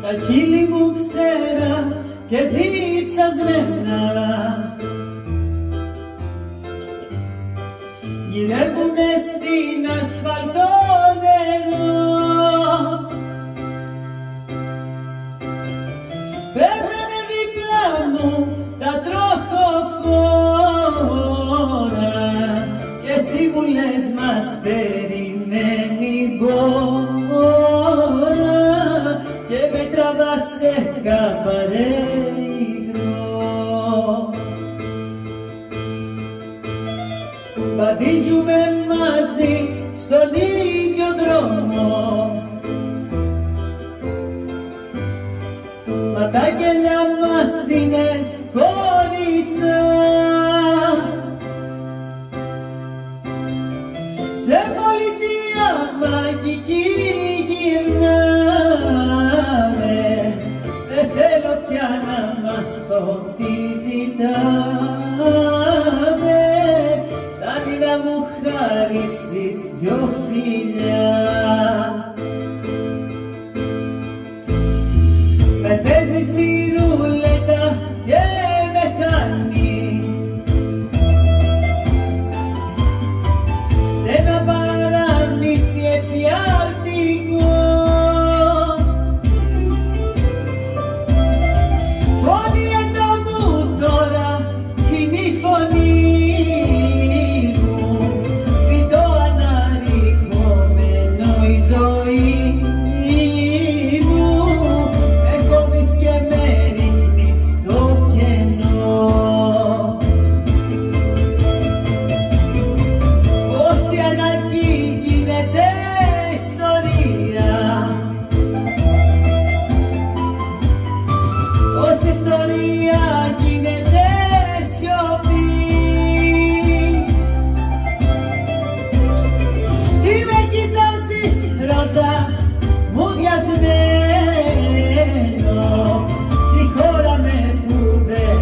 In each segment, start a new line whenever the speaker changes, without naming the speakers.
τα χείλη μου ξέρα και διψασμένα γυρεύουνε στην ασφαλτό νερό. Παίρνανε δίπλα μου τα τροχοφόρα και εσύ μου λες μας περιμένει μπόρα και με τραβάς σε καμπαρέ υγρό. Βαδίζουμε μαζί στον ίδιο δρόμο, μα τα γέλια μας είναι χωριστά. Σε πολιτεία μαγική γυρνάμε, δεν θέλω πια να μάθω τι ζητάμε. Φτάνει να μου χαρίσεις δυο φιλιά. Με παίζεις στη ρουλέτα και με χάνεις σε ένα παραμύθι εφιάλτικο. Φωνή έντο μου τώρα είναι η φωνή μου, φυτό αναρριχόμενο η ζωή μου. Με κόβεις και με ρίχνεις στο κενό. Όση ανάγκη γίνεται ιστορία, όση ιστορία γίνεται σιωπή. Τι με κοιτάζεις ρόζα μου διασμένο, συγχώραμε που δεν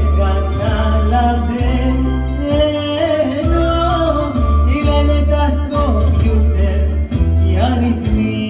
καταλαβαίνω τι λένε τα κομπιούτερ, οι αριθμοί.